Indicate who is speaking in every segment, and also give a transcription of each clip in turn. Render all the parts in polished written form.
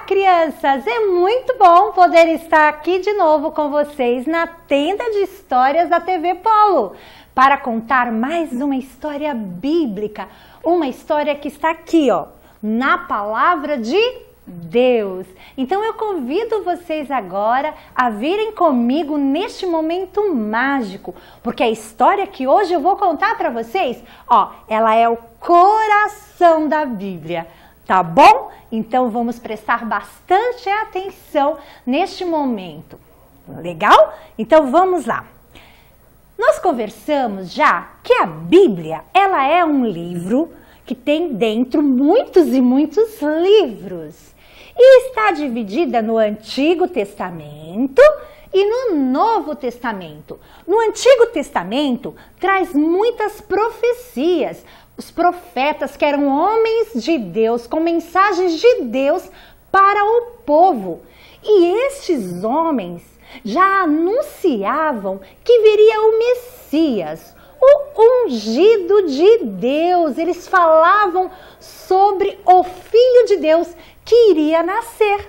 Speaker 1: Crianças! É muito bom poder estar aqui de novo com vocês na tenda de histórias da TV Polo para contar mais uma história bíblica, uma história que está aqui, ó, na Palavra de Deus. Então eu convido vocês agora a virem comigo neste momento mágico, porque a história que hoje eu vou contar para vocês, ó, ela é o coração da Bíblia. Tá bom? Então vamos prestar bastante atenção neste momento. Legal? Então vamos lá. Nós conversamos já que a Bíblia, ela é um livro que tem dentro muitos e muitos livros. E está dividida no Antigo Testamento e no Novo Testamento. No Antigo Testamento traz muitas profecias. Os profetas que eram homens de Deus, com mensagens de Deus para o povo. E estes homens já anunciavam que viria o Messias, o ungido de Deus. Eles falavam sobre o Filho de Deus que iria nascer.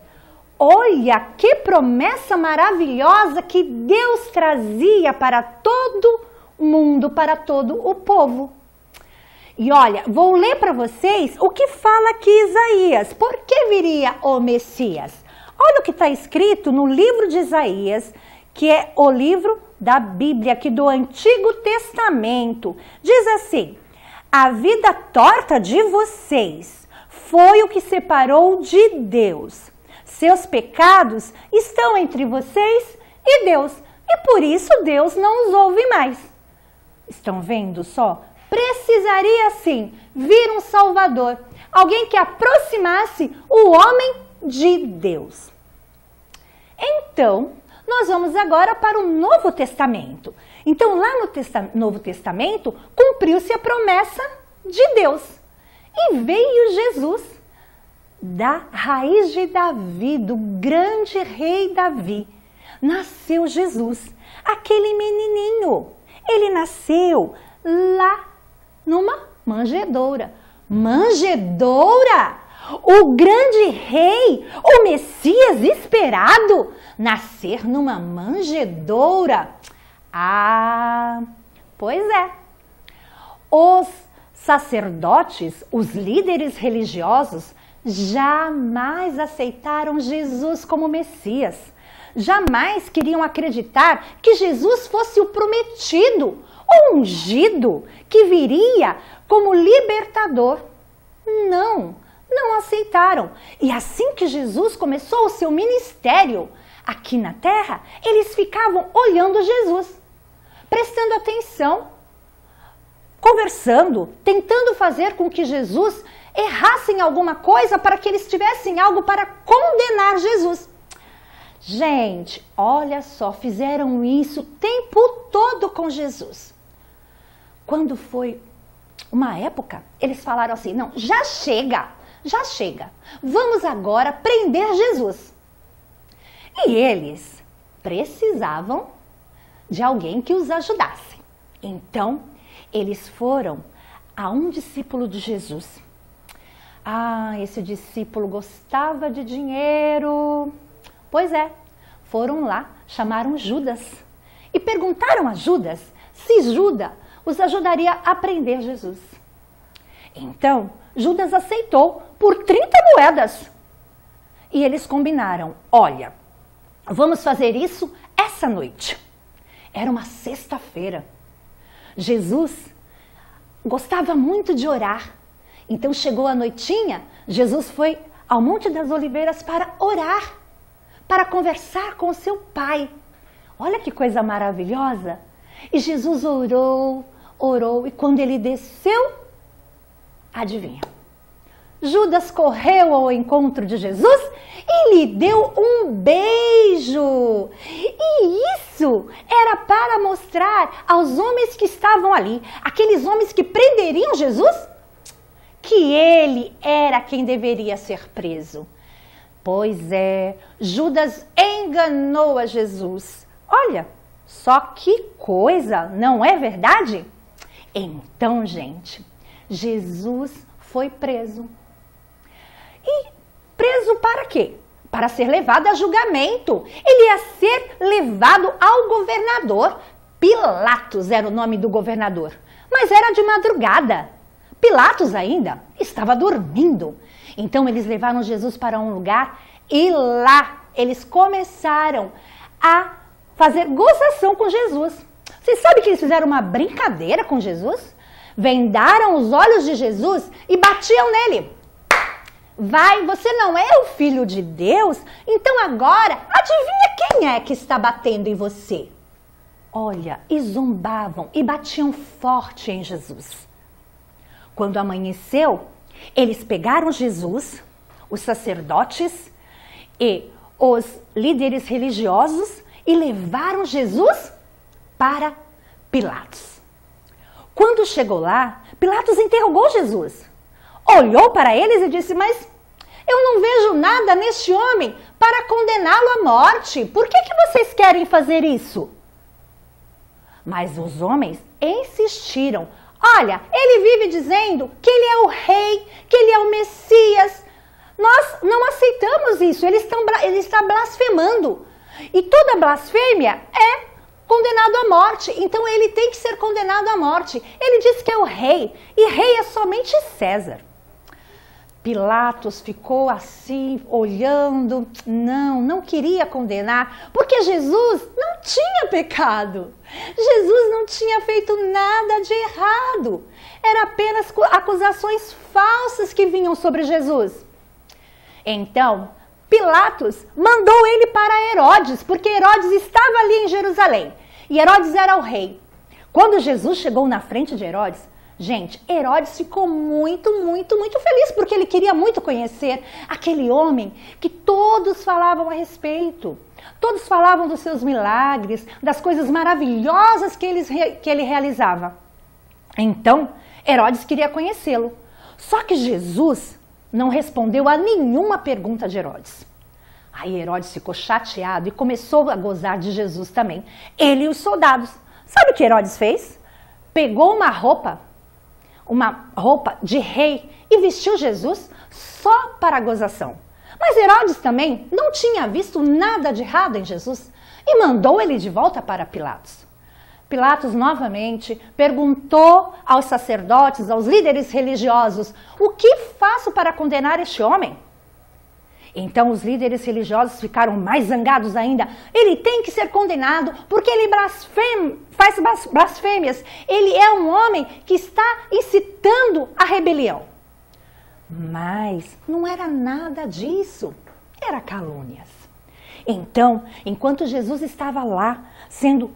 Speaker 1: Olha que promessa maravilhosa que Deus trazia para todo mundo, para todo o povo. E olha, vou ler para vocês o que fala aqui Isaías. Por que viria o Messias? Olha o que está escrito no livro de Isaías, que é o livro da Bíblia aqui do Antigo Testamento. Diz assim: a vida torta de vocês foi o que separou de Deus. Seus pecados estão entre vocês e Deus, e por isso Deus não os ouve mais. Estão vendo só? Precisaria sim vir um Salvador, alguém que aproximasse o homem de Deus. Então, nós vamos agora para o Novo Testamento. Então, lá no Novo Testamento, cumpriu-se a promessa de Deus. E veio Jesus, da raiz de Davi, do grande rei Davi. Nasceu Jesus, aquele menininho. Ele nasceu lá numa manjedoura. Manjedoura? O grande rei, o Messias esperado, nascer numa manjedoura? Ah, pois é. Os sacerdotes, os líderes religiosos, jamais aceitaram Jesus como Messias. Jamais queriam acreditar que Jesus fosse o prometido, o ungido, que viria como libertador. Não aceitaram. E assim que Jesus começou o seu ministério aqui na terra, eles ficavam olhando Jesus, prestando atenção, conversando, tentando fazer com que Jesus errasse em alguma coisa para que eles tivessem algo para condenar Jesus. Gente, olha só, fizeram isso o tempo todo com Jesus. Quando foi uma época, eles falaram assim: não, já chega, vamos agora prender Jesus. E eles precisavam de alguém que os ajudasse. Então, eles foram a um discípulo de Jesus. Ah, esse discípulo gostava de dinheiro. Pois é, foram lá, chamaram Judas e perguntaram a Judas se Judas os ajudaria a prender Jesus. Então, Judas aceitou por 30 moedas. E eles combinaram: olha, vamos fazer isso essa noite. Era uma sexta-feira. Jesus gostava muito de orar. Então chegou a noitinha, Jesus foi ao Monte das Oliveiras para orar, para conversar com o seu pai. Olha que coisa maravilhosa! E Jesus orou, e quando ele desceu, adivinha? Judas correu ao encontro de Jesus e lhe deu um beijo. E isso era para mostrar aos homens que estavam ali, aqueles homens que prenderiam Jesus, que ele era quem deveria ser preso. Pois é, Judas enganou a Jesus. Olha, só que coisa, não é verdade? Então, gente, Jesus foi preso. E preso Para quê? Para ser levado a julgamento. Ele ia ser levado ao governador. Pilatos era o nome do governador, mas era de madrugada. Pilatos ainda estava dormindo. Então eles levaram Jesus para um lugar e lá eles começaram a fazer gozação com Jesus. Vocês sabem que eles fizeram uma brincadeira com Jesus? Vendaram os olhos de Jesus e batiam nele. Vai, você não é o filho de Deus? Então agora, adivinha quem é que está batendo em você? Olha, e zombavam e batiam forte em Jesus. Quando amanheceu, eles pegaram Jesus, os sacerdotes e os líderes religiosos e levaram Jesus para Pilatos. Quando chegou lá, Pilatos interrogou Jesus. Olhou para eles e disse, mas eu não vejo nada neste homem para condená-lo à morte. Por que vocês querem fazer isso? Mas os homens insistiram. Olha, ele vive dizendo que ele é o rei, que ele é o Messias. Nós não aceitamos isso, ele está blasfemando. E toda blasfêmia é condenado à morte, então ele tem que ser condenado à morte. Ele diz que é o rei, e rei é somente César. Pilatos ficou assim, olhando, não queria condenar, porque Jesus não tinha pecado. Jesus não tinha feito nada de errado. Era apenas acusações falsas que vinham sobre Jesus. Então, Pilatos mandou ele para Herodes, porque Herodes estava ali em Jerusalém. E Herodes era o rei. Quando Jesus chegou na frente de Herodes, gente, Herodes ficou muito feliz, porque ele queria muito conhecer aquele homem que todos falavam a respeito. Todos falavam dos seus milagres, das coisas maravilhosas que ele realizava. Então, Herodes queria conhecê-lo. Só que Jesus não respondeu a nenhuma pergunta de Herodes. Aí Herodes ficou chateado e começou a gozar de Jesus também. Ele e os soldados. Sabe o que Herodes fez? Pegou uma roupa de rei e vestiu Jesus só para a gozação. Mas Herodes também não tinha visto nada de errado em Jesus e mandou ele de volta para Pilatos. Pilatos novamente perguntou aos sacerdotes, aos líderes religiosos, o que faço para condenar este homem? Então os líderes religiosos ficaram mais zangados ainda. Ele tem que ser condenado porque ele faz blasfêmias. Ele é um homem que está incitando a rebelião. Mas não era nada disso. Era calúnias. Então, enquanto Jesus estava lá sendo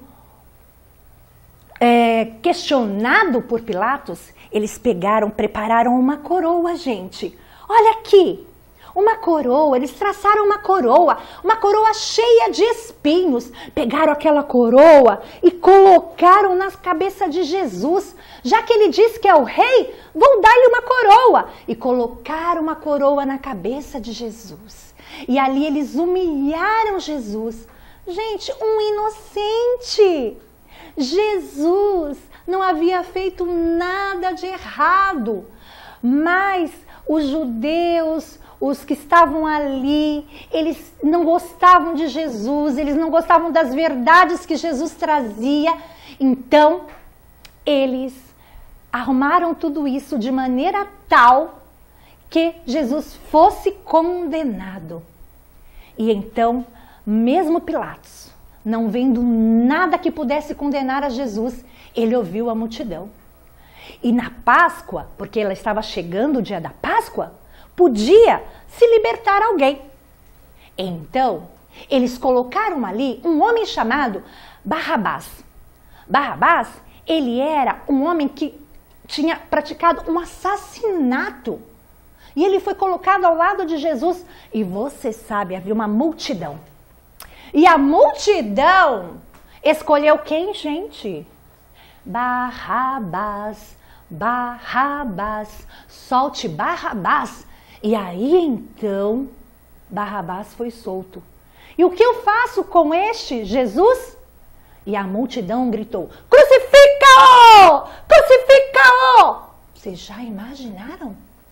Speaker 1: questionado por Pilatos, eles prepararam uma coroa, gente. Olha aqui. Uma coroa, eles traçaram uma coroa cheia de espinhos. Pegaram aquela coroa e colocaram na cabeça de Jesus. Já que ele diz que é o rei, vão dar-lhe uma coroa. E colocaram uma coroa na cabeça de Jesus. E ali eles humilharam Jesus. Gente, um inocente. Jesus não havia feito nada de errado. Mas os judeus, os que estavam ali, eles não gostavam de Jesus, eles não gostavam das verdades que Jesus trazia. Então, eles arrumaram tudo isso de maneira tal que Jesus fosse condenado. E então, mesmo Pilatos, não vendo nada que pudesse condenar a Jesus, ele ouviu a multidão. E na Páscoa, porque ela estava chegando o dia da Páscoa, podia se libertar alguém. Então, eles colocaram ali um homem chamado Barrabás. Barrabás, ele era um homem que tinha praticado um assassinato. E ele foi colocado ao lado de Jesus. E você sabe, havia uma multidão. E a multidão escolheu quem, gente? Barrabás, Barrabás, solte Barrabás. E aí então, Barrabás foi solto. E o que eu faço com este Jesus? E a multidão gritou, crucifica-o! Crucifica-o! Vocês já imaginaram?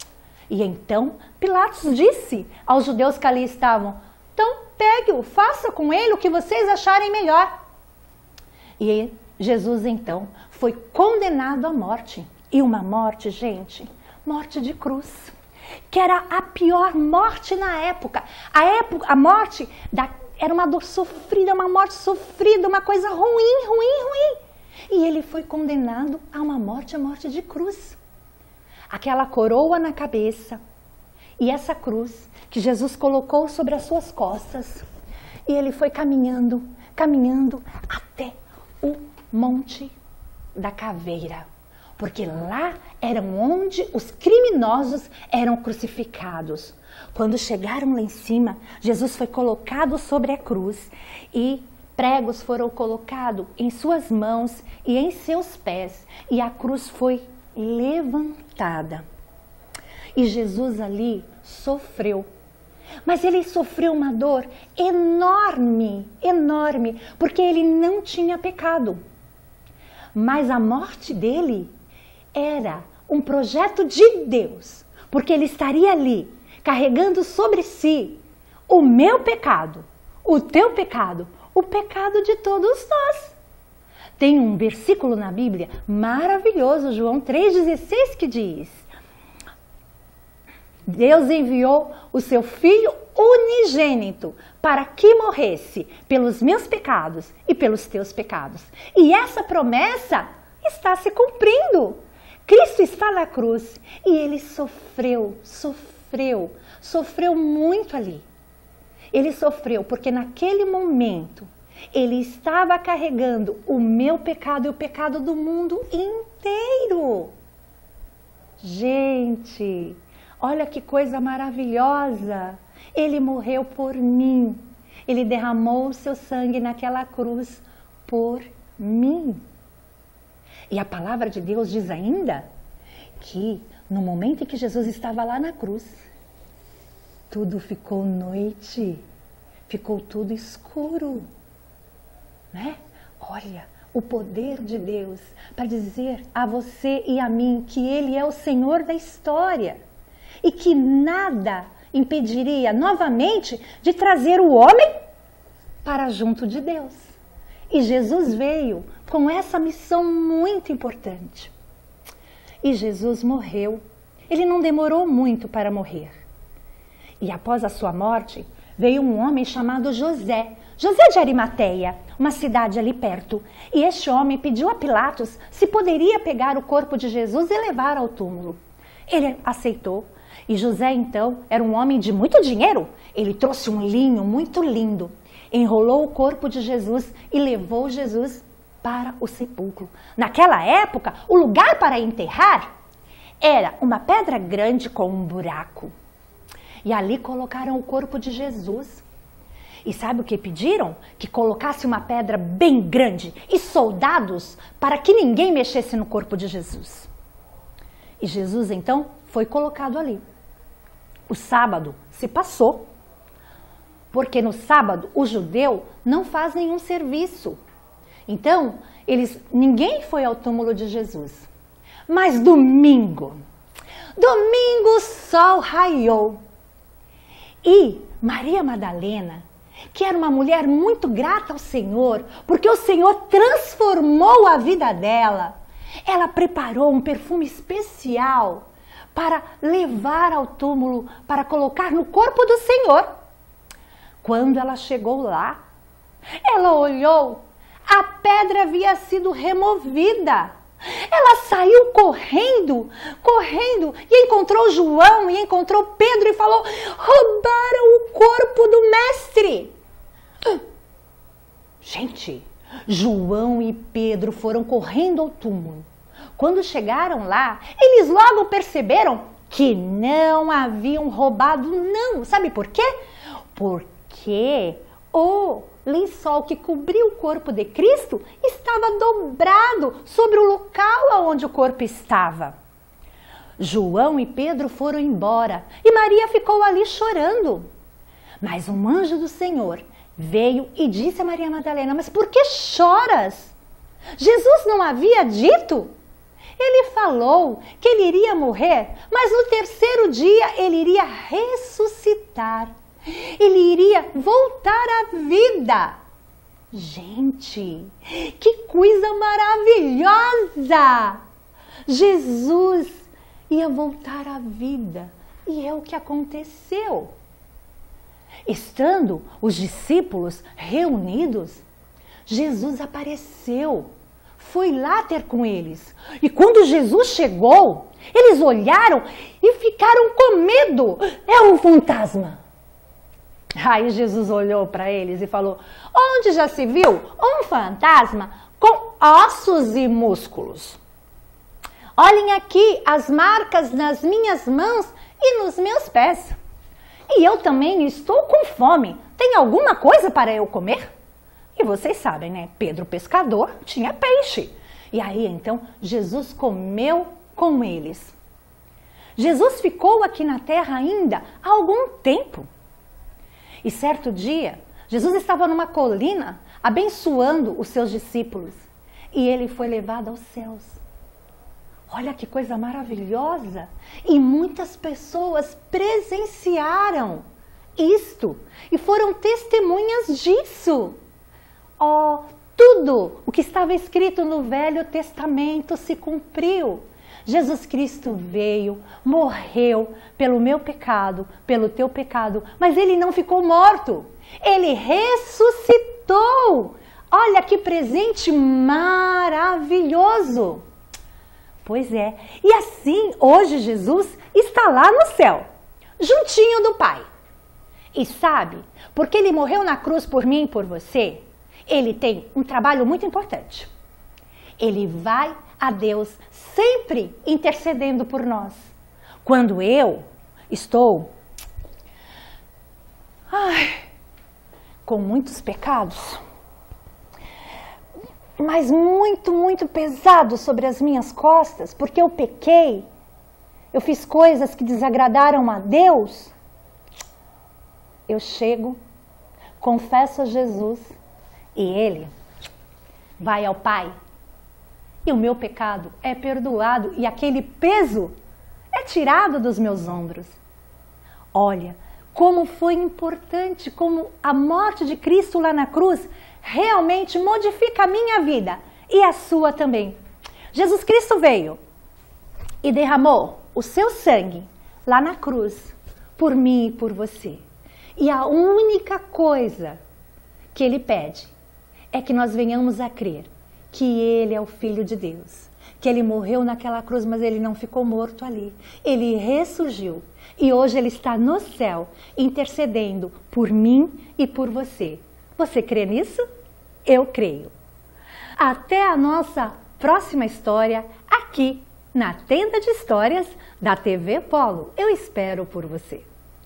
Speaker 1: E então Pilatos disse aos judeus que ali estavam: então pegue-o, faça com ele o que vocês acharem melhor. E Jesus então foi condenado à morte. E uma morte, gente, morte de cruz, que era a pior morte na época. A morte era uma dor sofrida, uma morte sofrida, uma coisa ruim. E ele foi condenado a uma morte, a morte de cruz. Aquela coroa na cabeça e essa cruz que Jesus colocou sobre as suas costas. E ele foi caminhando até o Monte da Caveira. Porque lá era onde os criminosos eram crucificados. Quando chegaram lá em cima, Jesus foi colocado sobre a cruz e pregos foram colocados em suas mãos e em seus pés. E a cruz foi levantada. E Jesus ali sofreu. Mas ele sofreu uma dor enorme, porque ele não tinha pecado. Mas a morte dele era um projeto de Deus, porque ele estaria ali, carregando sobre si o meu pecado, o teu pecado, o pecado de todos nós. Tem um versículo na Bíblia maravilhoso, João 3,16, que diz: Deus enviou o seu Filho unigênito para que morresse pelos meus pecados e pelos teus pecados. E essa promessa está se cumprindo. Cristo está na cruz e ele sofreu muito ali. Ele sofreu porque naquele momento ele estava carregando o meu pecado e o pecado do mundo inteiro. Gente, olha que coisa maravilhosa! Ele morreu por mim. Ele derramou o seu sangue naquela cruz por mim. E a palavra de Deus diz ainda que no momento em que Jesus estava lá na cruz, tudo ficou noite, ficou tudo escuro, né? Olha, o poder de Deus para dizer a você e a mim que Ele é o Senhor da história e que nada impediria novamente de trazer o homem para junto de Deus. E Jesus veio com essa missão muito importante. E Jesus morreu. Ele não demorou muito para morrer. E após a sua morte, veio um homem chamado José de Arimateia, uma cidade ali perto. E este homem pediu a Pilatos se poderia pegar o corpo de Jesus e levar ao túmulo. Ele aceitou. E José, então, era um homem de muito dinheiro. Ele trouxe um linho muito lindo, enrolou o corpo de Jesus e levou Jesus para o sepulcro. Naquela época, o lugar para enterrar era uma pedra grande com um buraco. E ali colocaram o corpo de Jesus. E sabe o que pediram? Que colocasse uma pedra bem grande e soldados para que ninguém mexesse no corpo de Jesus. E Jesus, então, foi colocado ali. O sábado se passou, porque no sábado o judeu não faz nenhum serviço. Então, ninguém foi ao túmulo de Jesus. Mas domingo o sol raiou. E Maria Madalena, que era uma mulher muito grata ao Senhor, porque o Senhor transformou a vida dela, ela preparou um perfume especial para levar ao túmulo, para colocar no corpo do Senhor. Quando ela chegou lá, ela olhou, a pedra havia sido removida. Ela saiu correndo, e encontrou João, e encontrou Pedro e falou: roubaram o corpo do mestre. Gente, João e Pedro foram correndo ao túmulo. Quando chegaram lá, eles logo perceberam que não haviam roubado, não. Sabe por quê? Porque o lençol que cobriu o corpo de Cristo estava dobrado sobre o local onde o corpo estava. João e Pedro foram embora e Maria ficou ali chorando. Mas um anjo do Senhor veio e disse a Maria Madalena: mas por que choras? Jesus não havia dito? Ele falou que ele iria morrer, mas no terceiro dia ele iria ressuscitar. Ele iria voltar à vida. Gente, que coisa maravilhosa! Jesus ia voltar à vida e é o que aconteceu. Estando os discípulos reunidos, Jesus apareceu, foi lá ter com eles. E quando Jesus chegou, eles olharam e ficaram com medo. É um fantasma. Aí Jesus olhou para eles e falou: onde já se viu um fantasma com ossos e músculos? Olhem aqui as marcas nas minhas mãos e nos meus pés. E eu também estou com fome. Tem alguma coisa para eu comer? E vocês sabem, né? Pedro, pescador, tinha peixe. E aí, então, Jesus comeu com eles. Jesus ficou aqui na terra ainda há algum tempo. E certo dia, Jesus estava numa colina abençoando os seus discípulos. E ele foi levado aos céus. Olha que coisa maravilhosa! E muitas pessoas presenciaram isto e foram testemunhas disso. Oh, tudo o que estava escrito no Velho Testamento se cumpriu. Jesus Cristo veio, morreu pelo meu pecado, pelo teu pecado, mas ele não ficou morto. Ele ressuscitou. Olha que presente maravilhoso. Pois é, e assim hoje Jesus está lá no céu, juntinho do Pai. E sabe, porque ele morreu na cruz por mim e por você, ele tem um trabalho muito importante. Ele vai a Deus sempre intercedendo por nós. Quando eu estou com muitos pecados, mas muito pesado sobre as minhas costas, porque eu pequei, eu fiz coisas que desagradaram a Deus, eu chego, confesso a Jesus e Ele vai ao Pai e o meu pecado é perdoado e aquele peso é tirado dos meus ombros. Olha, como foi importante, como a morte de Cristo lá na cruz realmente modifica a minha vida e a sua também. Jesus Cristo veio e derramou o seu sangue lá na cruz por mim e por você. E a única coisa que Ele pede é que nós venhamos a crer que Ele é o Filho de Deus, que Ele morreu naquela cruz, mas Ele não ficou morto ali. Ele ressurgiu e hoje Ele está no céu intercedendo por mim e por você. Você crê nisso? Eu creio. Até a nossa próxima história aqui na Tenda de Histórias da TV Polo. Eu espero por você.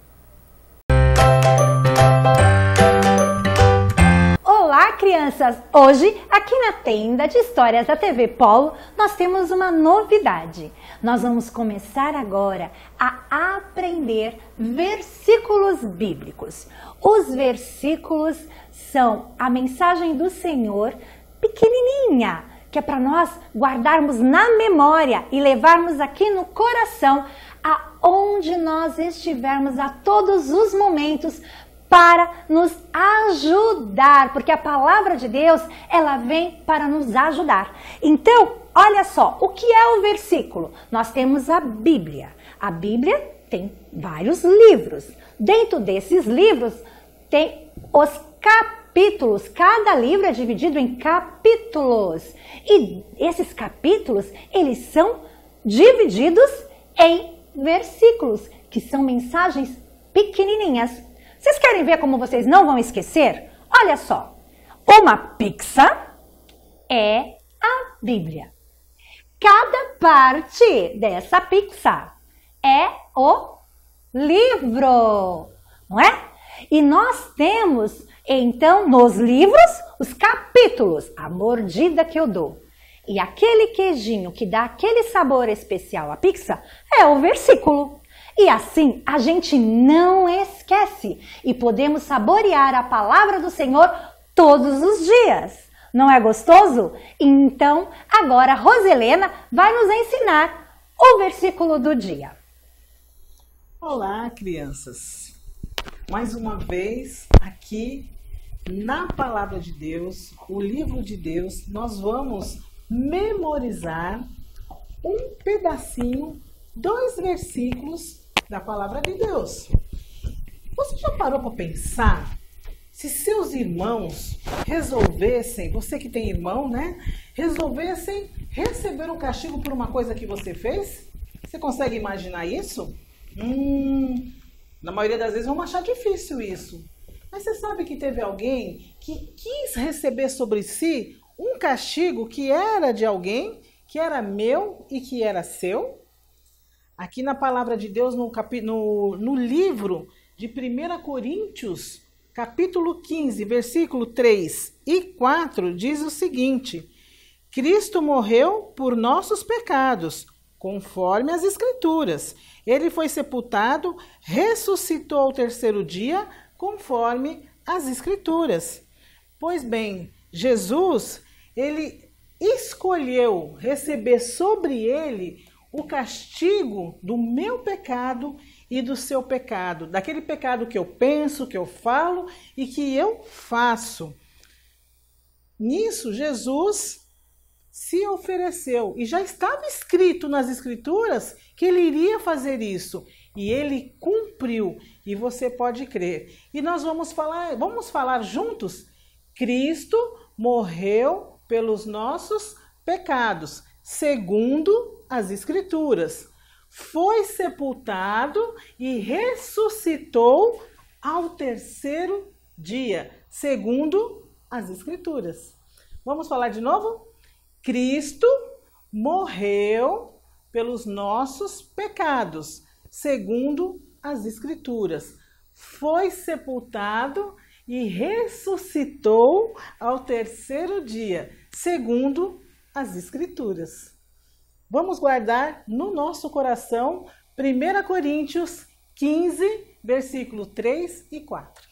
Speaker 1: Olá, crianças! Hoje, aqui na Tenda de Histórias da TV Polo, nós temos uma novidade. Nós vamos começar agora a aprender versículos bíblicos. Os versículos são a mensagem do Senhor pequenininha, que é para nós guardarmos na memória e levarmos aqui no coração aonde nós estivermos a todos os momentos para nos ajudar, porque a palavra de Deus, ela vem para nos ajudar. Então, olha só, o que é o versículo? Nós temos a Bíblia. A Bíblia tem vários livros. Dentro desses livros tem os capítulos. Cada livro é dividido em capítulos. E esses capítulos, eles são divididos em versículos, que são mensagens pequenininhas. Vocês querem ver como vocês não vão esquecer? Olha só, uma pizza é a Bíblia. Cada parte dessa pizza é o livro, não é? E nós temos, então, nos livros, os capítulos, a mordida que eu dou. E aquele queijinho que dá aquele sabor especial à pizza é o versículo. E assim a gente não esquece e podemos saborear a palavra do Senhor todos os dias. Não é gostoso? Então, agora a Roselena vai nos ensinar o versículo do dia.
Speaker 2: Olá, crianças! Mais uma vez aqui na Palavra de Deus, o livro de Deus, nós vamos memorizar um pedacinho, 2 versículos da Palavra de Deus. Você já parou para pensar se seus irmãos resolvessem, você que tem irmão, né? Resolvessem receber um castigo por uma coisa que você fez? Você consegue imaginar isso? Na maioria das vezes vamos achar difícil isso. Mas você sabe que teve alguém que quis receber sobre si um castigo que era de alguém, que era meu e que era seu? Aqui na Palavra de Deus, no livro de 1 Coríntios, capítulo 15, versículo 3 e 4, diz o seguinte: Cristo morreu por nossos pecados, conforme as Escrituras. Ele foi sepultado, ressuscitou ao 3º dia, conforme as Escrituras. Pois bem, Jesus, ele escolheu receber sobre ele o castigo do meu pecado e do seu pecado, daquele pecado que eu penso, que eu falo e que eu faço. Nisso, Jesus se ofereceu e já estava escrito nas Escrituras que ele iria fazer isso e ele cumpriu, e você pode crer. E nós vamos falar juntos. Cristo morreu pelos nossos pecados, segundo as Escrituras. Foi sepultado e ressuscitou ao 3º dia, segundo as Escrituras. Vamos falar de novo? Cristo morreu pelos nossos pecados, segundo as Escrituras. Foi sepultado e ressuscitou ao 3º dia, segundo as Escrituras. Vamos guardar no nosso coração 1 Coríntios 15, versículo 3 e 4.